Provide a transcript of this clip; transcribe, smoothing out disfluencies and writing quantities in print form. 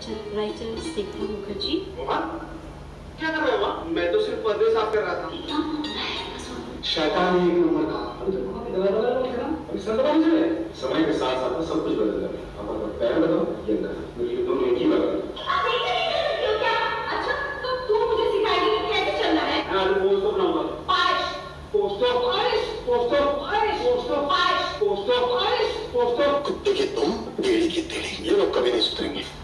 Writer Snigdha Mukherjee. क्या कर रहे हो? मैं तो सिर्फ पर्दे साफ कर रहा था। शैतान एक नंबर का। समय के साथ साथ सब कुछ बदल जाता है। अब अगर पैर बताओ ये अंदर ये दोनों एक ही बात है। अच्छा तो तू मुझे सिखाएगी कि कैसे चलना है? मैं आज पोस्ट तो बनाऊंगा। पाइश पोस्टो पाइश पोस्टो पाइश पोस्टो पाइश पोस्टो पाइश पोस्टो। कुत्ते के तुम पेड़ की तेरी ये लोग कभी नहीं सुधरेंगे।